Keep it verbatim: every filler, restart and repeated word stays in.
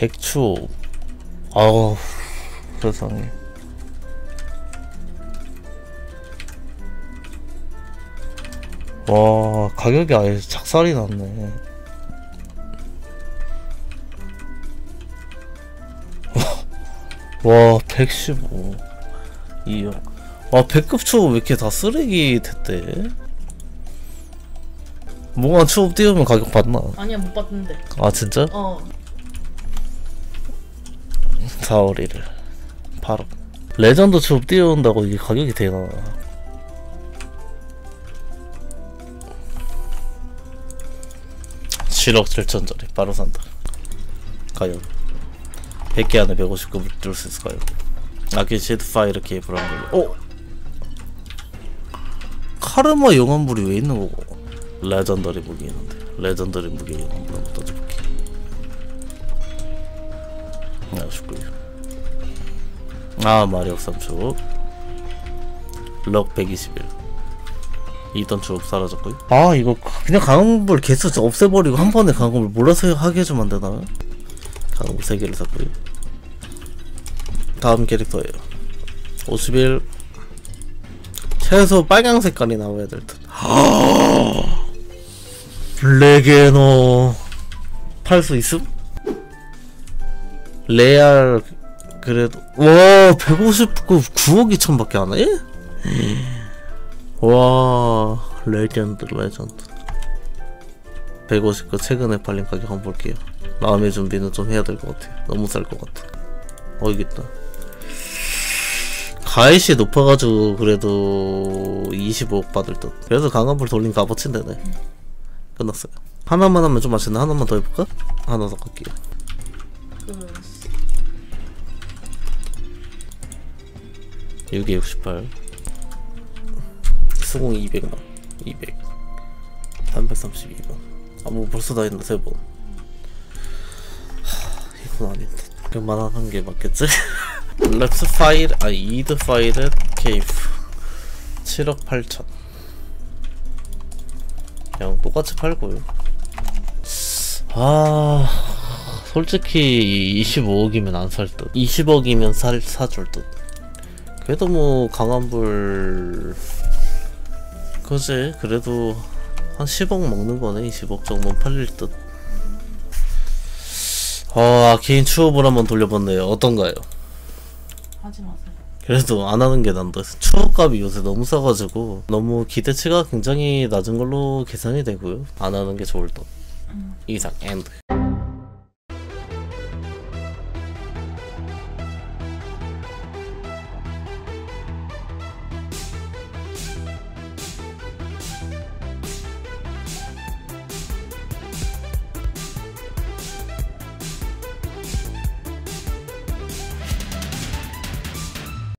백초. 아우 세상에. 와 가격이 아예 작살이 났네. 와 백십오 이억. 와 백급 초보 왜 이렇게 다 쓰레기 됐대? 뭔가 초보 띄우면 가격 받나? 아니야 못 받는데. 아 진짜? 어. 사월 일일 팔억. 레전드 초보 띄운다고 이게 가격이 되나? 칠억 칠천짜리 바로 산다. 가격 백 개 안에 백오십 급 뚫을 수 있을까요? 아키 시드 파이르 케이블 한 번. 어? 카르마 영환불이 왜 있는 거고? 레전더리 무기 있는데. 레전더리 무기 영환불 한번 던져볼게. 아쉽고요. 아 마력 삼 초. 럭 백이십일. 이던 추억 사라졌고요. 아 이거 그냥 강화물 개수 없애버리고 한 번에 강화물 몰라서 하게 해주면 안되나? 강화물 세 개를 샀고요. 다음 캐릭터예요. 오십일. 최소 빨강 색깔이 나와야 될 듯. 레게노 팔 수 있음? 레알 그래도 와 백오십 급 구억 이천 밖에 안 해? 와 레전드 레전드. 백오십 급 최근에 팔린 가격 한번 볼게요. 마음의 준비는 좀 해야 될 것 같아. 너무 쌀 것 같아. 어 여기 있다. 가이시 높아가지고 그래도 이십오억 받을 듯. 그래서 강한불 돌린 값어치인 되네. 끝났어요. 하나만 하면 좀 아쉽네. 하나만 더 해볼까? 하나 더 갈게요. 그 육에 육십팔. 수공 이백만. 이백. 삼백삼십이 번. 아 뭐 벌써 다 했나 세 번. 하, 이건 아닌데. 그만한 게 맞겠지? 랩스 파일, 아 이드 파일의 케이프 칠억 팔천. 그냥 똑같이 팔고요. 아 솔직히 이십오억이면 안 살 듯. 이십억이면 살 사줄 듯. 그래도 뭐 강환불 그지? 그래도 한 십억 먹는 거네. 이십억 정도는 팔릴 듯. 아 개인 추업을 한번 돌려봤네요. 어떤가요? 하지 마세요. 그래도 안 하는 게 난다. 추억값이 요새 너무 싸가지고 너무 기대치가 굉장히 낮은 걸로 계산이 되고요. 안 하는 게 좋을 듯. 음. 이상 엔드.